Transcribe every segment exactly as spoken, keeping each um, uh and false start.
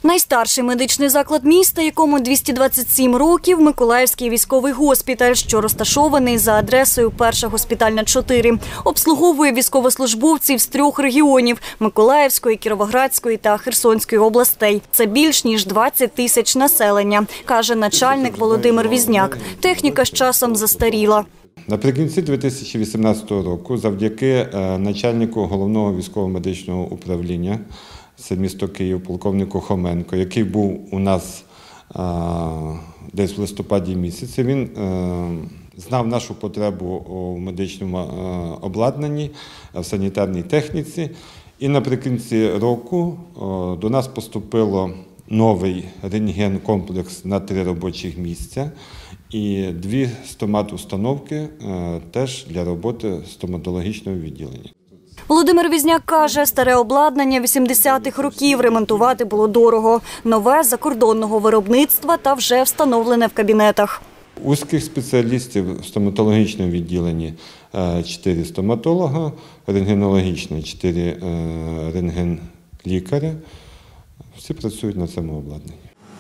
Найстарший медичний заклад міста, якому двісті двадцять сім років – Миколаївський військовий госпіталь, що розташований за адресою Перша госпітальна, чотири. Обслуговує військовослужбовців з трьох регіонів – Миколаївської, Кіровоградської та Херсонської областей. Це більш ніж двадцять тисяч населення, каже начальник Володимир Візняк. Техніка з часом застаріла. Наприкінці дві тисячі вісімнадцятого року завдяки начальнику Головного військово-медичного управління, це місто Київ, полковнику Хоменко, який був у нас а, десь в листопаді місяці, він а, знав нашу потребу у медичному а, обладнанні, в санітарній техніці. І наприкінці року а, до нас поступило новий рентген-комплекс на три робочих місця і дві стомат-установки а, теж для роботи стоматологічного відділення. Володимир Візняк каже, старе обладнання вісімдесятих років ремонтувати було дорого. Нове – закордонного виробництва та вже встановлене в кабінетах. Узких спеціалістів в стоматологічному відділенні чотири стоматолога, рентгенологічне чотири рентген-лікаря. Всі працюють на цьому обладнанні.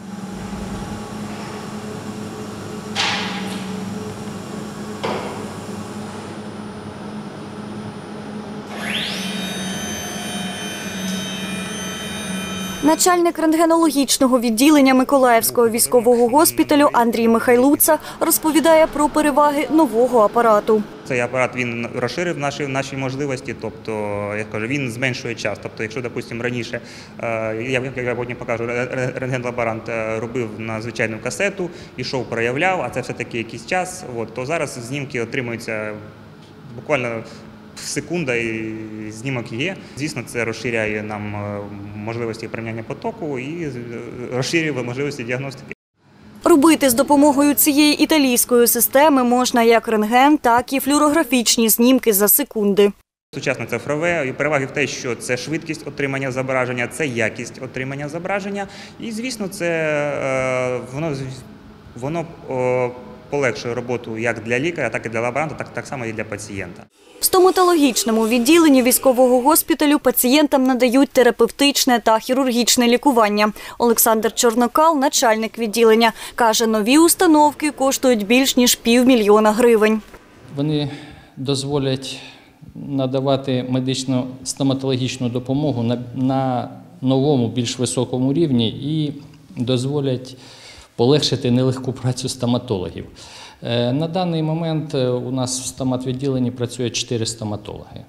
Начальник рентгенологічного відділення Миколаївського військового госпіталю Андрій Михайлуца розповідає про переваги нового апарату. Цей апарат він розширив наші наші можливості, тобто, я кажу, він зменшує час. Тобто, якщо, допустимо, раніше, я, я потім покажу, рентген-лаборант робив на звичайну касету, ішов, проявляв, а це все-таки якийсь час, от, то зараз знімки отримуються буквально секунда і знімок є. Звісно, це розширяє нам можливості порівняння потоку і розширює можливості діагностики. Робити з допомогою цієї італійської системи можна як рентген, так і флюорографічні знімки за секунди. Сучасне цифрове, і переваги в те, що це швидкість отримання зображення, це якість отримання зображення. І, звісно, це воно, воно полегшує роботу як для лікаря, так і для лаборанта, так, так само і для пацієнта. В стоматологічному відділенні військового госпіталю пацієнтам надають терапевтичне та хірургічне лікування. Олександр Чорнокал, начальник відділення, каже, нові установки коштують більш ніж півмільйона гривень. Вони дозволять надавати медичну стоматологічну допомогу на, на новому, більш високому рівні і дозволять полегшити нелегку працю стоматологів. На даний момент у нас в стоматвідділенні працює чотири стоматологи.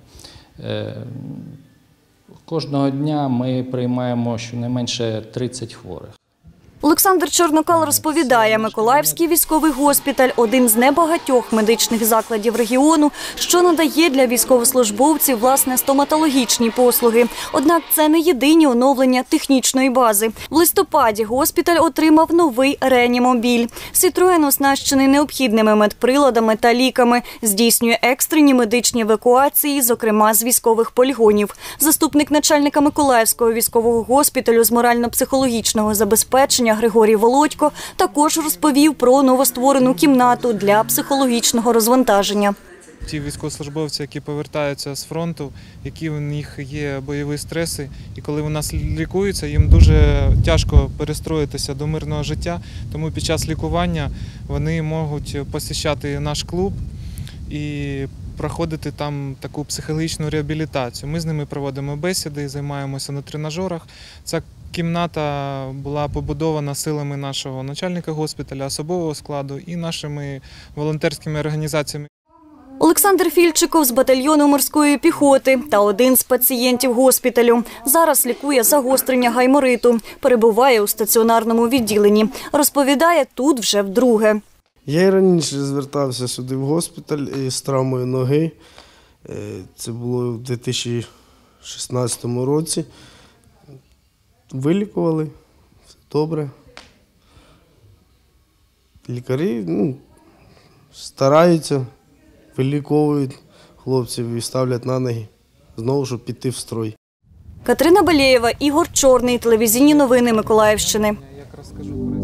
Кожного дня ми приймаємо щонайменше тридцять хворих. Олександр Чорнокал розповідає, Миколаївський військовий госпіталь – один з небагатьох медичних закладів регіону, що надає для військовослужбовців, власне, стоматологічні послуги. Однак це не єдині оновлення технічної бази. В листопаді госпіталь отримав новий реанімобіль. Сітроен оснащений необхідними медприладами та ліками, здійснює екстрені медичні евакуації, зокрема з військових полігонів. Заступник начальника Миколаївського військового госпіталю з морально-психологічного забезпечення Григорій Володько також розповів про новостворену кімнату для психологічного розвантаження. Ті військовослужбовці, які повертаються з фронту, які у них є бойові стреси, і коли у нас лікуються, їм дуже тяжко перестроїтися до мирного життя, тому під час лікування вони можуть посещати наш клуб і проходити там таку психологічну реабілітацію. Ми з ними проводимо бесіди, займаємося на тренажерах. Ця кімната була побудована силами нашого начальника госпіталя, особового складу і нашими волонтерськими організаціями. Олександр Фільчиков з батальйону морської піхоти та один з пацієнтів госпіталю. Зараз лікує загострення гаймориту, перебуває у стаціонарному відділенні. Розповідає, тут вже вдруге. Я і раніше звертався сюди в госпіталь з травмою ноги. Це було в дві тисячі шістнадцятому році. Вилікували, все добре. Лікарі ну, стараються, виліковують хлопців і ставлять на ноги, знову, щоб піти в строй. Катерина Балєєва, Ігор Чорний, телевізійні новини Миколаївщини. Я якраз скажу про